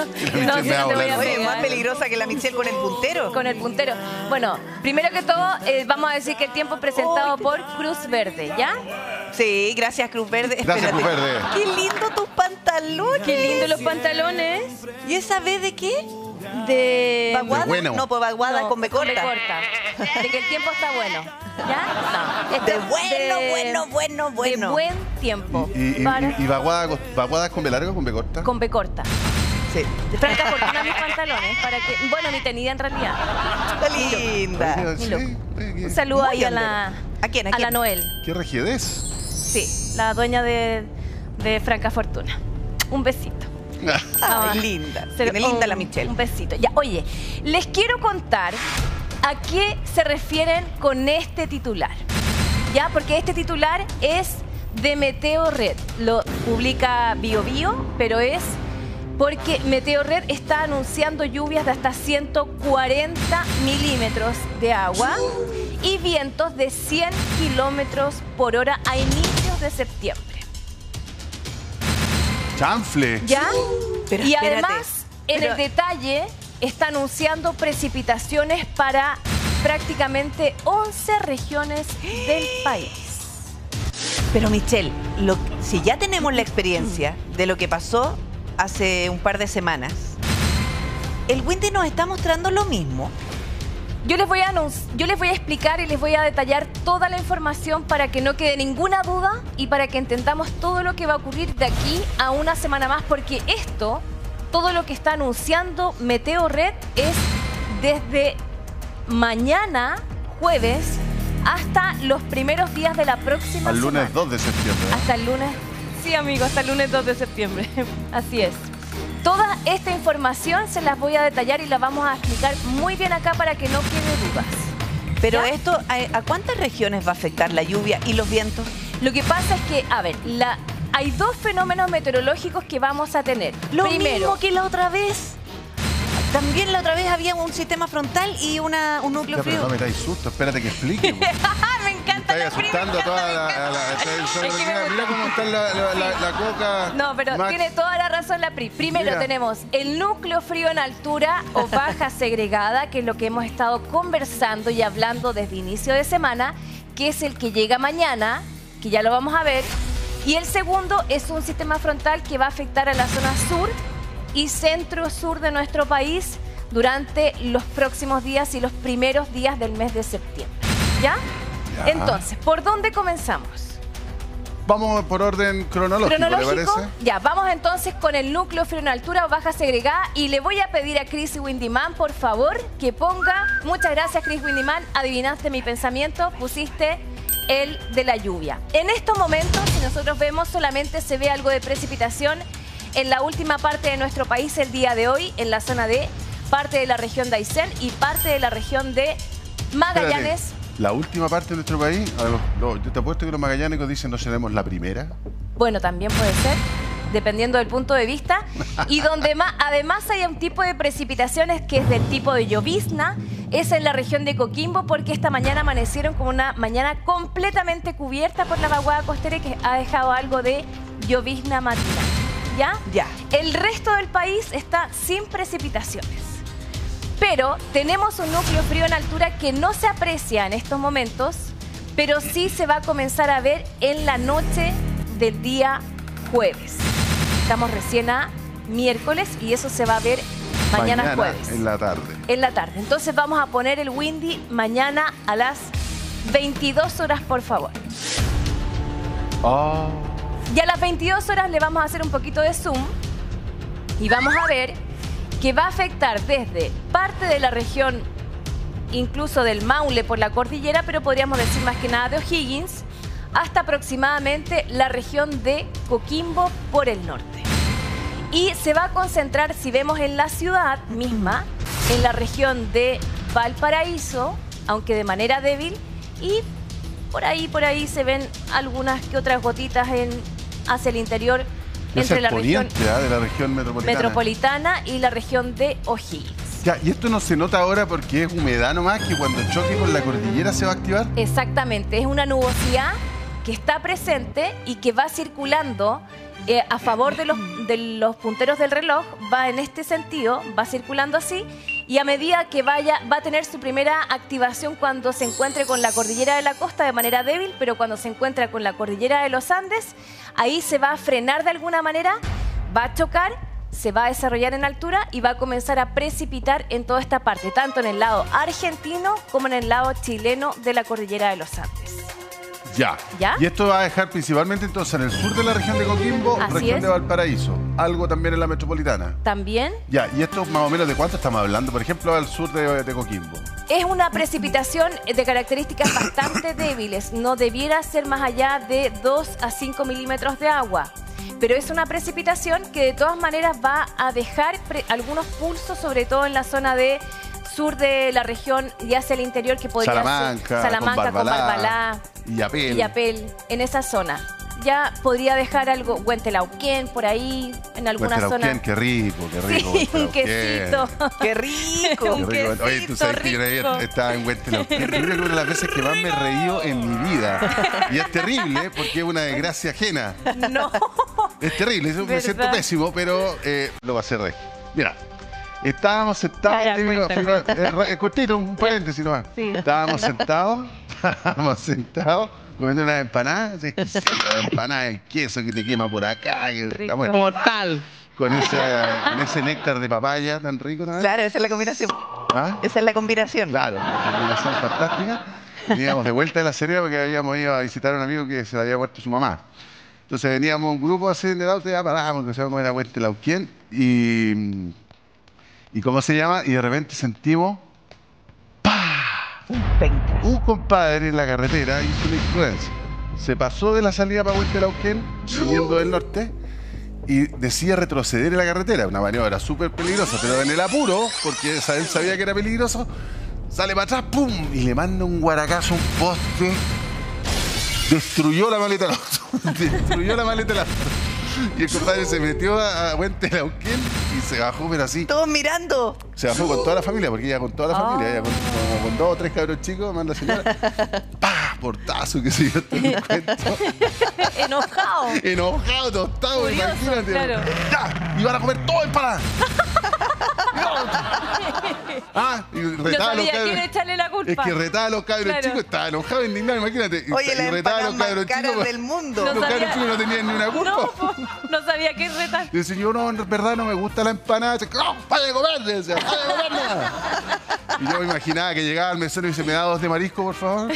No, me va a te voy volar. a Oye, pegar. más peligrosa que la Michelle con el puntero. Con el puntero. Bueno, primero que todo, vamos a decir que el tiempo es presentado por Cruz Verde, ¿ya? Sí, gracias Cruz Verde. Gracias, Espérate. Cruz Verde. Qué lindo tus pantalones. Qué lindo los pantalones ¿Y esa vez de qué? de... ¿Vaguada? De bueno. No, pues vaguada No, con B corta. De que el tiempo está bueno. ¿Ya? No. De Esto bueno. De buen tiempo. ¿Y vaguadas con B larga o con B corta? Con B corta. Sí. De Franca Fortuna mis pantalones. Para que, bueno, mi tenida en realidad. Está linda. Oye, Milo. sí, oye, Un saludo Muy ahí a undera. la... ¿A quién? A la Noel. qué rigidez. Sí, la dueña de Franca Fortuna. Un besito. Ay, linda. Se- Tiene linda la Michelle. Un besito. Ya, oye, les quiero contar a qué se refieren con este titular. ¿Ya? Porque este titular es de Meteo Red. Lo publica BioBio, pero es porque Meteo Red está anunciando lluvias de hasta 140 milímetros de agua y vientos de 100 kilómetros por hora a inicios de septiembre. Chanfle. ¿Ya? Pero y espérate, además, en pero- el detalle, está anunciando precipitaciones para prácticamente 11 regiones del país. Pero Michelle, si ya tenemos la experiencia de lo que pasó hace un par de semanas, el Windy nos está mostrando lo mismo. Yo les voy a explicar y les voy a detallar toda la información para que no quede ninguna duda y para que entendamos todo lo que va a ocurrir de aquí a una semana más, porque esto, todo lo que está anunciando Meteo Red es desde mañana, jueves, hasta los primeros días de la próxima Al lunes semana. 2 de septiembre. Hasta el lunes, sí amigo, hasta el lunes 2 de septiembre. Así es. Toda esta información se las voy a detallar y la vamos a explicar muy bien acá para que no quede dudas. Pero ¿Ya? esto, ¿a cuántas regiones va a afectar la lluvia y los vientos? Lo que pasa es que, a ver, hay dos fenómenos meteorológicos que vamos a tener. Lo Primero, mismo que la otra vez. También la otra vez había un sistema frontal y un núcleo Ya, pero frío. no me dais susto, espérate que explique. po. me encanta Estáis asustando a toda Mira cómo está la coca. No, pero Max. tiene toda la razón la PRI. Primero Mira. tenemos el núcleo frío en altura o baja segregada, que es lo que hemos estado conversando y hablando desde inicio de semana, que es el que llega mañana, que ya lo vamos a ver. Y el segundo es un sistema frontal que va a afectar a la zona sur y centro-sur de nuestro país durante los próximos días y los primeros días del mes de septiembre. ¿Ya? Ya. Entonces, ¿por dónde comenzamos? Vamos por orden cronológico, ¿le parece? Ya, vamos entonces con el núcleo frío en altura o baja segregada y le voy a pedir a Chris Windyman, por favor, que ponga, muchas gracias Chris Windyman, adivinaste mi pensamiento, pusiste el de la lluvia. En estos momentos, si nosotros vemos, solamente se ve algo de precipitación en la última parte de nuestro país el día de hoy, en la zona de parte de la región de Aysén y parte de la región de Magallanes. Espérate, la última parte de nuestro país, yo te apuesto que los magallánicos dicen no seremos la primera. Bueno, también puede ser, dependiendo del punto de vista. Y donde además hay un tipo de precipitaciones que es del tipo de llovizna, es en la región de Coquimbo, porque esta mañana amanecieron como una mañana completamente cubierta por la vaguada costera que ha dejado algo de llovizna matinal. ¿Ya? Ya. El resto del país está sin precipitaciones. Pero tenemos un núcleo frío en altura que no se aprecia en estos momentos, pero sí se va a comenzar a ver en la noche del día jueves. Estamos recién a miércoles y eso se va a ver mañana jueves. En la tarde. En la tarde. Entonces vamos a poner el Windy mañana a las 22 horas, por favor. Oh. Y a las 22 horas le vamos a hacer un poquito de zoom y vamos a ver que va a afectar desde parte de la región, incluso del Maule por la cordillera, pero podríamos decir más que nada de O'Higgins, hasta aproximadamente la región de Coquimbo por el norte. Y se va a concentrar, si vemos en la ciudad misma, en la región de Valparaíso, aunque de manera débil, y por ahí se ven algunas que otras gotitas hacia el interior, entre la región de la región metropolitana y la región de O'Higgins. Ya, y esto no se nota ahora porque es humedad nomás, que cuando choque con la cordillera se va a activar. Exactamente, es una nubosidad que está presente y que va circulando a favor de los punteros del reloj, va en este sentido, va circulando así, y a medida que va a tener su primera activación cuando se encuentre con la cordillera de la costa de manera débil, pero cuando se encuentra con la cordillera de los Andes, ahí se va a frenar de alguna manera, va a chocar, se va a desarrollar en altura y va a comenzar a precipitar en toda esta parte, tanto en el lado argentino como en el lado chileno de la cordillera de los Andes. Ya. ¿Ya? Y esto va a dejar principalmente entonces en el sur de la región de Coquimbo, Así región es. de Valparaíso, algo también en la metropolitana. También Ya, ¿y esto más o menos de cuánto estamos hablando? Por ejemplo, al sur de Coquimbo. es una precipitación de características bastante débiles, no debiera ser más allá de 2 a 5 milímetros de agua. Pero es una precipitación que de todas maneras va a dejar algunos pulsos, sobre todo en la zona de sur de la región y hacia el interior, que podría Salamanca, ser Salamanca, con Barbalá, Illapel. Illapel, en esa zona. Ya podría dejar algo, Huentelauquén, por ahí, en alguna Huentelauquén, zona. qué rico, qué rico. Sí, un Huentelauquén. quesito. ¡Qué rico! Un Qué rico. Oye, tú quesito sabes que yo rico. estaba en Huentelauquén. Yo creo que una de las veces que más me he reído en mi vida. Y es terrible porque es una desgracia ajena. No. Es terrible, yo me ¿Verdad? siento pésimo, pero lo va a hacer reír. Mira, estábamos sentados. Ya, cuéntame. Cortito, un paréntesis nomás. Sí. Estábamos sentados comiendo unas empanadas. Empanadas de queso que te quema por acá. Está bueno. Mortal. Con ese néctar de papaya tan rico también. Claro, esa es la combinación. ¿Ah? Esa es la combinación. Claro, una combinación fantástica. Veníamos de vuelta de La Serena porque habíamos ido a visitar a un amigo que se le había muerto su mamá. Entonces veníamos un grupo así de auto y ya parábamos, que se iba a comer a Huentelauquén y ¿cómo se llama? Y de repente sentimos Penca. un compadre en la carretera hizo una imprudencia. Se pasó de la salida para Huentelauquén, viniendo del norte, y decía retroceder en la carretera. Una maniobra súper peligrosa, pero en el apuro, porque él sabía que era peligroso, sale para atrás, ¡pum! Y le manda un guaracazo a un poste. Destruyó la maleta del auto. Destruyó la maleta del auto. Y el compadre se metió a Huentelauquén y se bajó, pero así. Todos mirando. Se bajó con toda la familia, porque ella con toda la familia, ella con 2 o 3 cabros chicos, manda la señora. ¡Pah! Portazo que se dio todo el cuento. Enojado. Enojado, tostado, Furioso, imagínate. claro. ¡Ya! Y van a comer todo empanada. Y No retaba a los sabía quién cabros. echarle la culpa. Es que retaba a los cabros Claro. chicos, estaba enojado, indignado, imagínate. Oye, Y las retaba a los empanadas más cabros caras chicos. del mundo. Los No cabros sabía. chicos no tenían ni una culpa. No, po, no sabía qué retar. Y decía, yo no, en verdad no me gusta la empanada. Dice, no, vaya a comer, decía, vaya a comerla. Y yo me imaginaba que llegaba al mesero y dice, ¿me da 2 de marisco, por favor?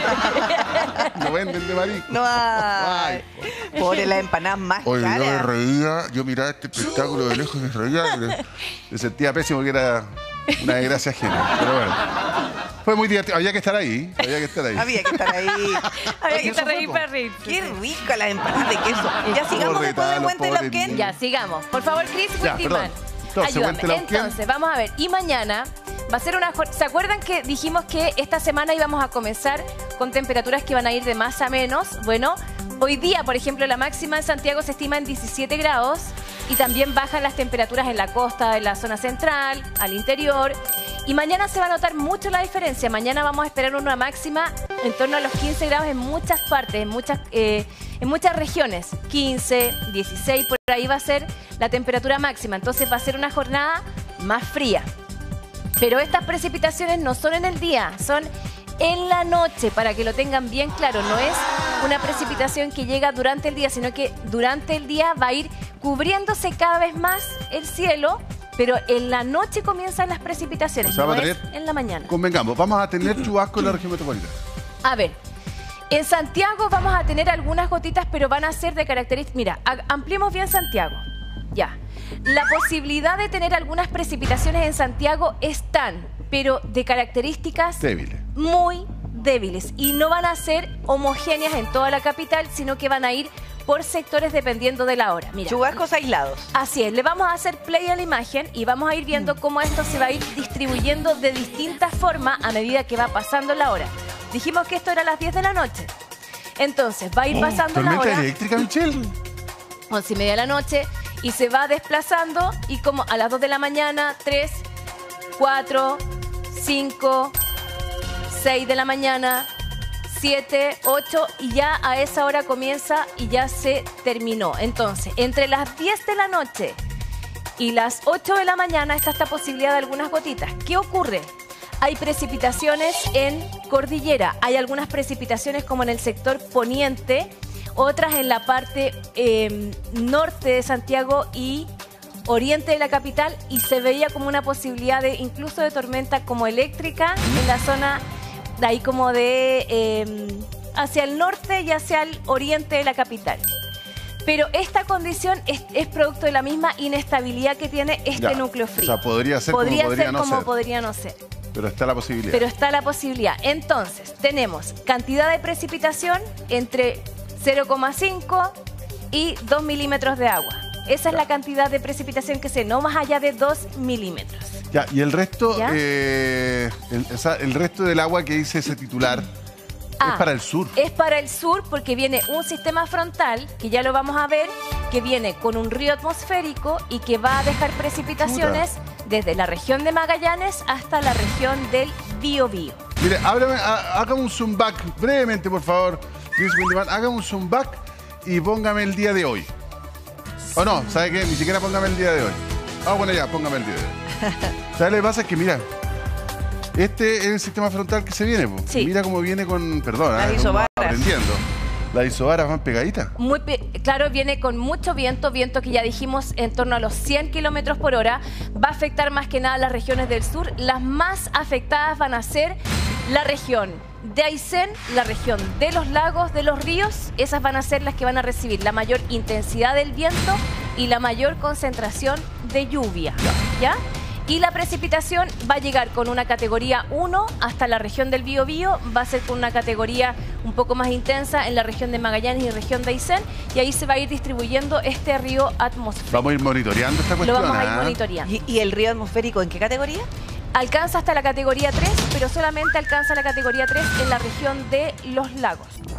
No venden de marisco. No hay. Pobre, las empanadas más Oye, yo me caras. reía, yo miraba este espectáculo de lejos y me reía. Me sentía pésimo porque era una desgracia ajena. Pero bueno, fue muy divertido. Había que estar ahí, había que estar ahí. Había que estar ahí. Había que Eso estar fue, ahí po. para reírse. Qué rico las empanadas de queso. Ya sigamos Pobre después de Talo, Huentelauquén. pobre Ya, sigamos. Por favor, Chris Ya, Wittmann. perdón. Entonces, Ayúdame. Huentelauquén. Entonces, vamos a ver. Y mañana va a ser una jornada. ¿Se acuerdan que dijimos que esta semana íbamos a comenzar con temperaturas que van a ir de más a menos? Bueno, hoy día, por ejemplo, la máxima en Santiago se estima en 17 grados y también bajan las temperaturas en la costa, en la zona central, al interior. Y mañana se va a notar mucho la diferencia. Mañana vamos a esperar una máxima en torno a los 15 grados en muchas partes, en muchas regiones. 15, 16, por ahí va a ser la temperatura máxima. Entonces va a ser una jornada más fría. Pero estas precipitaciones no son en el día, son en la noche, para que lo tengan bien claro. No es una precipitación que llega durante el día, sino que durante el día va a ir cubriéndose cada vez más el cielo, pero en la noche comienzan las precipitaciones, O sea, no va a es tener- en la mañana. Convengamos, vamos a tener chubasco en la región metropolitana. A ver, en Santiago vamos a tener algunas gotitas, pero van a ser de características... Mira, ampliemos bien Santiago. Ya. La posibilidad de tener algunas precipitaciones en Santiago están, pero de características Débiles. muy débiles. Y no van a ser homogéneas en toda la capital, sino que van a ir por sectores dependiendo de la hora. Mira. Chubascos aislados. Así es, le vamos a hacer play a la imagen y vamos a ir viendo cómo esto se va a ir distribuyendo de distintas formas a medida que va pasando la hora. Dijimos que esto era a las 10 de la noche. Entonces, va a ir pasando la ¿Tormenta hora, eléctrica, Michelle? 11:30 de la noche, y se va desplazando y como a las 2 de la mañana, 3, 4, 5, 6 de la mañana, 7, 8 y ya a esa hora comienza y ya se terminó. Entonces, entre las 10 de la noche y las 8 de la mañana está esta posibilidad de algunas gotitas. ¿Qué ocurre? Hay precipitaciones en cordillera, hay algunas precipitaciones como en el sector poniente, otras en la parte norte de Santiago y oriente de la capital, y se veía como una posibilidad de incluso de tormenta como eléctrica en la zona de ahí como de hacia el norte y hacia el oriente de la capital. Pero esta condición es producto de la misma inestabilidad que tiene este núcleo frío. O sea, podría ser como podría no ser. Pero está la posibilidad. Pero está la posibilidad. Entonces, tenemos cantidad de precipitación entre 0,5 y 2 milímetros de agua. Esa es la cantidad de precipitación que se, no más allá de 2 milímetros. Ya, y el resto, el resto del agua que dice ese titular es para el sur. Es para el sur porque viene un sistema frontal, que ya lo vamos a ver, que viene con un río atmosférico y que va a dejar precipitaciones desde la región de Magallanes hasta la región del Biobío. Mire, hágame un zoom back brevemente, por favor. Hágame un zoom back y póngame el día de hoy. O no, ¿sabe qué? Ni siquiera póngame el día de hoy. Ah, bueno, ya, póngame el día de hoy. ¿Sabes lo que pasa? Es que, mira, este es el sistema frontal que se viene. Sí. Mira cómo viene con, perdón, las isobaras. Aprendiendo. Las isobaras van pegaditas. Claro, viene con mucho viento, viento que ya dijimos en torno a los 100 kilómetros por hora. Va a afectar más que nada las regiones del sur. Las más afectadas van a ser la región de Aysén, la región de los lagos, de los ríos. Esas van a ser las que van a recibir la mayor intensidad del viento y la mayor concentración de lluvia. ¿Ya? Y la precipitación va a llegar con una categoría 1 hasta la región del Biobío, va a ser con una categoría un poco más intensa en la región de Magallanes y región de Aysén, y ahí se va a ir distribuyendo este río atmosférico. Vamos a ir monitoreando esta cuestión. Lo vamos a ir monitoreando. ¿Y el río atmosférico en qué categoría? Alcanza hasta la categoría 3, pero solamente alcanza la categoría 3 en la región de los lagos.